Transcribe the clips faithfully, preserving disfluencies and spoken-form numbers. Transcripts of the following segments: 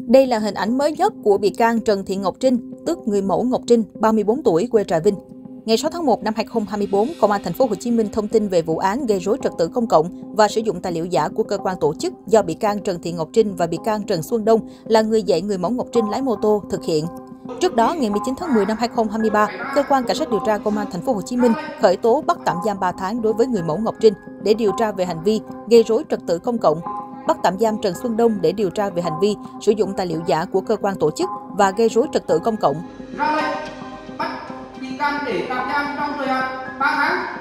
Đây là hình ảnh mới nhất của bị can Trần Thị Ngọc Trinh, tức người mẫu Ngọc Trinh, ba mươi bốn tuổi, quê Trà Vinh. Ngày sáu tháng một năm hai nghìn không trăm hai mươi tư, Công an Thành phố Hồ Chí Minh thông tin về vụ án gây rối trật tự công cộng và sử dụng tài liệu giả của cơ quan tổ chức do bị can Trần Thị Ngọc Trinh và bị can Trần Xuân Đông là người dạy người mẫu Ngọc Trinh lái mô tô thực hiện. Trước đó, ngày mười chín tháng mười năm hai nghìn không trăm hai mươi ba, cơ quan cảnh sát điều tra Công an Thành phố Hồ Chí Minh khởi tố bắt tạm giam ba tháng đối với người mẫu Ngọc Trinh để điều tra về hành vi gây rối trật tự công cộng, bắt tạm giam Trần Xuân Đông để điều tra về hành vi sử dụng tài liệu giả của cơ quan tổ chức và gây rối trật tự công cộng. Ra lệnh bắt bị can để tạm giam trong thời hạn ba tháng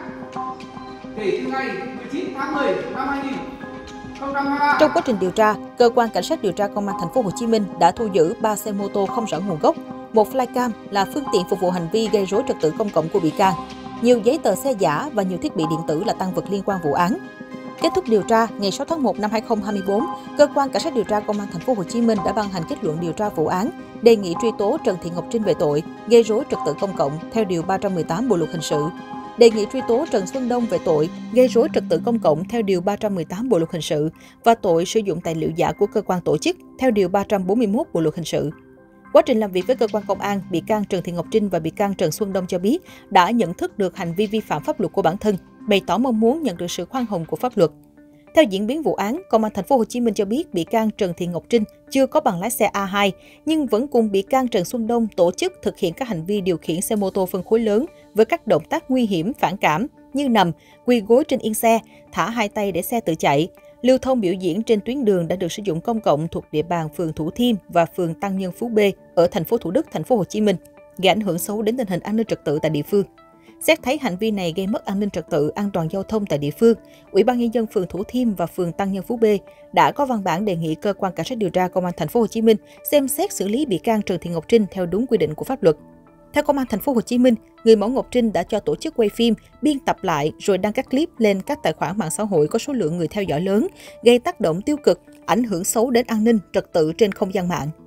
kể từ ngày mười chín tháng mười năm hai nghìn không trăm hai mươi ba. Trong quá trình điều tra, cơ quan cảnh sát điều tra Công an Thành phố Hồ Chí Minh đã thu giữ ba xe mô tô không rõ nguồn gốc, một flycam là phương tiện phục vụ hành vi gây rối trật tự công cộng của bị can, nhiều giấy tờ xe giả và nhiều thiết bị điện tử là tang vật liên quan vụ án. Kết thúc điều tra, ngày sáu tháng một năm hai nghìn không trăm hai mươi tư, cơ quan cảnh sát điều tra Công an Thành phố Hồ Chí Minh đã ban hành kết luận điều tra vụ án, đề nghị truy tố Trần Thị Ngọc Trinh về tội gây rối trật tự công cộng theo điều ba trăm mười tám Bộ luật hình sự, đề nghị truy tố Trần Xuân Đông về tội gây rối trật tự công cộng theo điều ba trăm mười tám Bộ luật hình sự và tội sử dụng tài liệu giả của cơ quan tổ chức theo điều ba trăm bốn mươi mốt Bộ luật hình sự. Quá trình làm việc với cơ quan công an, bị can Trần Thị Ngọc Trinh và bị can Trần Xuân Đông cho biết đã nhận thức được hành vi vi phạm pháp luật của bản thân, bày tỏ mong muốn nhận được sự khoan hồng của pháp luật. Theo diễn biến vụ án, Công an Thành phố Hồ Chí Minh cho biết bị can Trần Thị Ngọc Trinh chưa có bằng lái xe A hai nhưng vẫn cùng bị can Trần Xuân Đông tổ chức thực hiện các hành vi điều khiển xe mô tô phân khối lớn với các động tác nguy hiểm, phản cảm như nằm, quỳ gối trên yên xe, thả hai tay để xe tự chạy, lưu thông biểu diễn trên tuyến đường đã được sử dụng công cộng thuộc địa bàn phường Thủ Thiêm và phường Tăng Nhân Phú B ở thành phố Thủ Đức, Thành phố Hồ Chí Minh, gây ảnh hưởng xấu đến tình hình an ninh trật tự tại địa phương. Xét thấy hành vi này gây mất an ninh trật tự, an toàn giao thông tại địa phương, Ủy ban nhân dân phường Thủ Thiêm và phường Tăng Nhân Phú B đã có văn bản đề nghị cơ quan cảnh sát điều tra Công an Thành phố Hồ Chí Minh xem xét xử lý bị can Trần Thị Ngọc Trinh theo đúng quy định của pháp luật. Theo Công an Thành phố Hồ Chí Minh, người mẫu Ngọc Trinh đã cho tổ chức quay phim, biên tập lại rồi đăng các clip lên các tài khoản mạng xã hội có số lượng người theo dõi lớn, gây tác động tiêu cực, ảnh hưởng xấu đến an ninh trật tự trên không gian mạng.